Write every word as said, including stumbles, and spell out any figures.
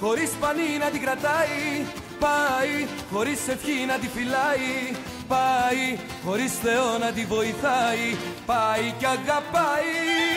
χωρίς πανί να την κρατάει. Πάει χωρίς ευχή να τη φυλάει. Πάει χωρίς Θεό να τη βοηθάει. Πάει κι αγαπάει.